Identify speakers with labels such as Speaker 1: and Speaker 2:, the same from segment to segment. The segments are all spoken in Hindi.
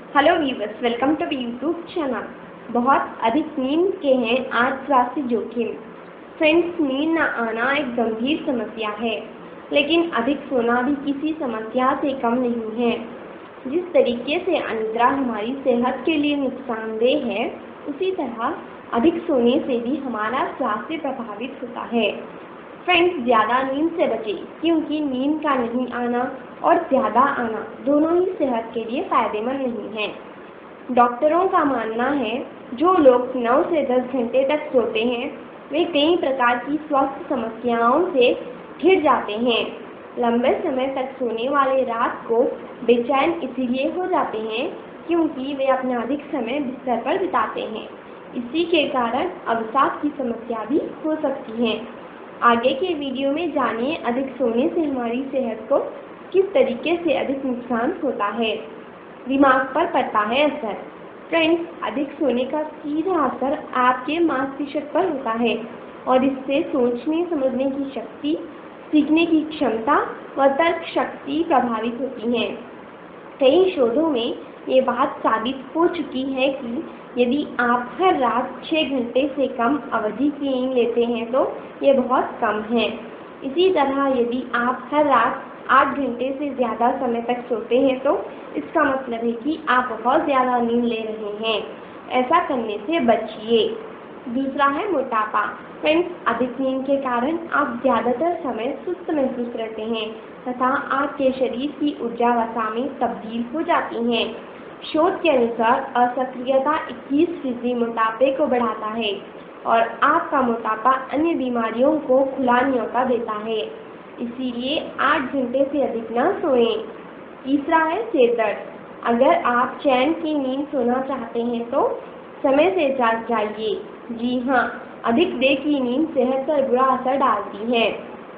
Speaker 1: Hello viewers, welcome to YouTube channel. बहुत अधिक नींद के हैं आज स्वास्थ्य जोखिम। फ्रेंड्स, नींद न आना एक गंभीर समस्या है, लेकिन अधिक सोना भी किसी समस्या से कम नहीं है। जिस तरीके से अनिद्रा हमारी सेहत के लिए नुकसानदेह है, उसी तरह अधिक सोने से भी हमारा स्वास्थ्य प्रभावित होता है। फ्रेंड्स, ज़्यादा नींद से बचें, क्योंकि नींद का नहीं आना और ज़्यादा आना दोनों ही सेहत के लिए फ़ायदेमंद नहीं हैं। डॉक्टरों का मानना है जो लोग 9 से 10 घंटे तक सोते हैं वे कई प्रकार की स्वास्थ्य समस्याओं से घिर जाते हैं। लंबे समय तक सोने वाले रात को बेचैन इसलिए हो जाते हैं क्योंकि वे अपना अधिक समय बिस्तर पर बिताते हैं। इसी के कारण अवसाद की समस्या भी हो सकती है। आगे के वीडियो में जानिए अधिक सोने से हमारी सेहत को किस तरीके से अधिक नुकसान होता है। दिमाग पर पड़ता है असर। फ्रेंड्स, अधिक सोने का सीधा असर आपके मांसपेशियों पर होता है और इससे सोचने समझने की शक्ति, सीखने की क्षमता व तर्क शक्ति प्रभावित होती है। कई शोधों में ये बात साबित हो चुकी है कि यदि आप हर रात 6 घंटे से कम अवधि की नींद लेते हैं तो ये बहुत कम है। इसी तरह यदि आप हर रात 8 घंटे से ज़्यादा समय तक सोते हैं तो इसका मतलब है कि आप बहुत ज़्यादा नींद ले रहे हैं। ऐसा करने से बचिए। दूसरा है मोटापा। फ्रेंड्स, अधिक नींद के कारण आप ज़्यादातर समय सुस्त महसूस करते हैं तथा आपके शरीर की ऊर्जा वसा में तब्दील हो जाती है। शोध के अनुसार असक्रियता 21% मोटापे को बढ़ाता है और आपका मोटापा अन्य बीमारियों को खुला न्योता देता है। इसीलिए 8 घंटे से अधिक न सोएं। तीसरा है सिर दर्द। अगर आप चैन की नींद सोना चाहते हैं तो समय से जाग जाइए। जी हाँ, अधिक देर की नींद सेहत पर बुरा असर डालती है।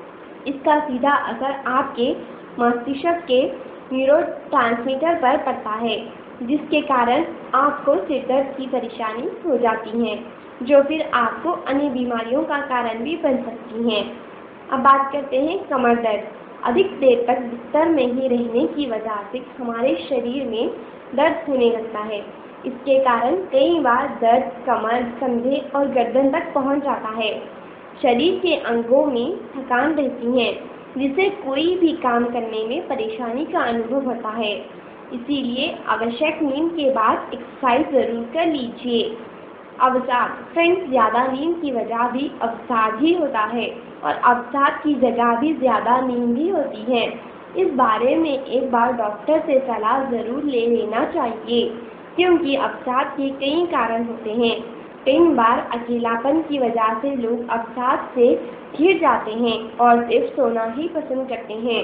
Speaker 1: इसका सीधा असर आपके मस्तिष्क के न्यूरोट्रांसमीटर पर पड़ता है, जिसके कारण आपको सिर दर्द की परेशानी हो जाती है, जो फिर आपको अन्य बीमारियों का कारण भी बन सकती हैं। अब बात करते हैं कमर दर्द। अधिक देर तक बिस्तर में ही रहने की वजह से हमारे शरीर में दर्द होने लगता है। इसके कारण कई बार दर्द कमर, कंधे और गर्दन तक पहुंच जाता है। शरीर के अंगों में थकान रहती है, जिससे कोई भी काम करने में परेशानी का अनुभव होता है। इसीलिए आवश्यक नींद के बाद एक्सरसाइज जरूर कर लीजिए। अवसाद। फ्रेंड्स, ज़्यादा नींद की वजह भी अवसाद ही होता है और अवसाद की जगह भी ज़्यादा नींद ही होती है। इस बारे में एक बार डॉक्टर से सलाह ज़रूर ले लेना चाहिए, क्योंकि अवसाद के कई कारण होते हैं। कई बार अकेलापन की वजह से लोग अवसाद से घिर जाते हैं और सिर्फ सोना ही पसंद करते हैं।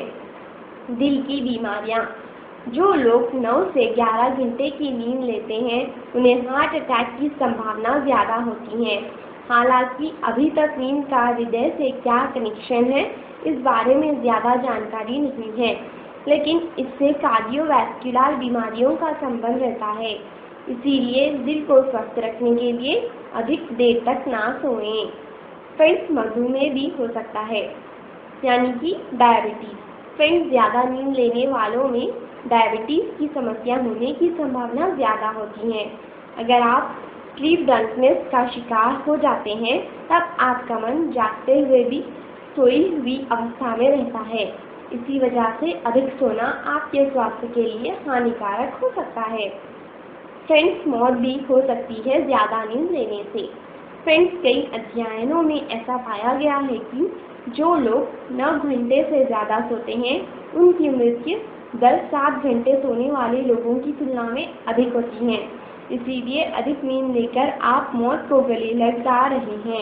Speaker 1: दिल की बीमारियां। जो लोग 9 से 11 घंटे की नींद लेते हैं उन्हें हार्ट अटैक की संभावना ज़्यादा होती है। हालांकि अभी तक नींद का हृदय से क्या कनेक्शन है इस बारे में ज़्यादा जानकारी नहीं है, लेकिन इससे कार्डियोवैस्कुलर बीमारियों का संबंध रहता है। इसीलिए दिल को स्वस्थ रखने के लिए अधिक देर तक ना सोएं। फ्रेंड्स, मधुमेह भी हो सकता है, यानी कि डायबिटीज़। फ्रेंड्स, ज़्यादा नींद लेने वालों में डायबिटीज़ की समस्या होने की संभावना ज़्यादा होती है। अगर आप स्लीप ड्रंकनेस का शिकार हो जाते हैं तब आपका मन जागते हुए भी सोई हुई अवस्था में रहता है। इसी वजह से अधिक सोना आपके स्वास्थ्य के लिए हानिकारक हो सकता है। फ्रेंड्स, मौत भी हो सकती है ज़्यादा नींद लेने से। फ्रेंड्स, कई अध्ययनों में ऐसा पाया गया है कि जो लोग 9 घंटे से ज़्यादा सोते हैं उनकी मृत्यु दर 7 घंटे सोने वाले लोगों की तुलना में अधिक होती है। इसीलिए अधिक नींद लेकर आप मौत को गले लगा रहे हैं।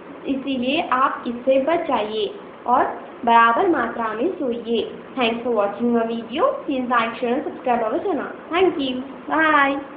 Speaker 1: इसीलिए आप इससे बच जाइए और बराबर मात्रा में सोइए। Thanks for watching my video. Please like, share, subscribe our channel. Thank you. Bye.